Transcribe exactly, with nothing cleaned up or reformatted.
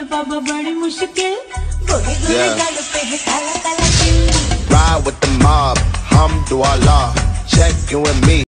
बाबा बड़ी मुश्किल गोरे गोरे गाल पे है काला काला Ride with the mob, hum do Allah, check you and me.